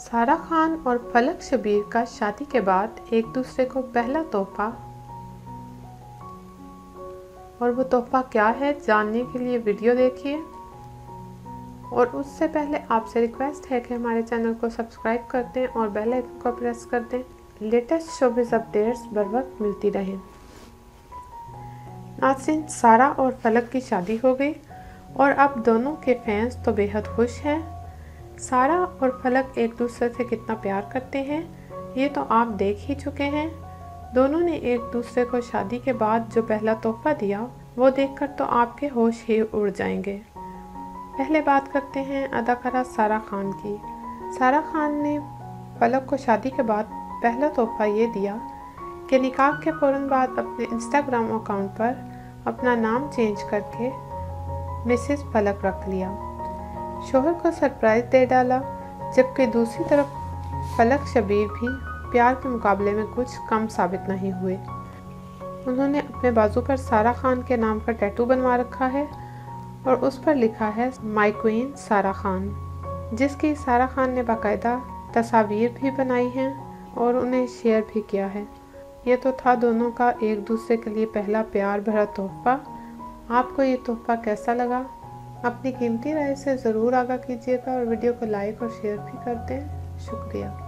सारा खान और फलक शबीर का शादी के बाद एक दूसरे को पहला तोहफा, और वो तोहफा क्या है जानने के लिए वीडियो देखिए। और उससे पहले आपसे रिक्वेस्ट है कि हमारे चैनल को सब्सक्राइब कर दें और बेल आइकन को प्रेस कर दें, लेटेस्ट शोबिज़ अपडेट्स बर वक्त मिलती रहें। नाज़रीन, सारा और फलक की शादी हो गई और अब दोनों के फैंस तो बेहद खुश हैं। सारा और फलक एक दूसरे से कितना प्यार करते हैं ये तो आप देख ही चुके हैं। दोनों ने एक दूसरे को शादी के बाद जो पहला तोहफा दिया वो देखकर तो आपके होश ही उड़ जाएंगे। पहले बात करते हैं अदाकारा सारा खान की। सारा खान ने फलक को शादी के बाद पहला तोहफा ये दिया कि निकाह के फ़ौरन बाद अपने इंस्टाग्राम अकाउंट पर अपना नाम चेंज करके मिसेस फलक रख लिया। शोहर को सरप्राइज़ दे डाला, जबकि दूसरी तरफ फलक शबीर भी प्यार के मुकाबले में कुछ कम साबित नहीं हुए। उन्होंने अपने बाजू पर सारा खान के नाम का टैटू बनवा रखा है और उस पर लिखा है माई क्वीन सारा खान, जिसकी सारा खान ने बाकायदा तस्वीर भी बनाई हैं और उन्हें शेयर भी किया है। ये तो था दोनों का एक दूसरे के लिए पहला प्यार भरा तोहफा। आपको ये तोहफा कैसा लगा? अपनी कीमती राय से ज़रूर आगाह कीजिएगा और वीडियो को लाइक और शेयर भी कर दें। शुक्रिया।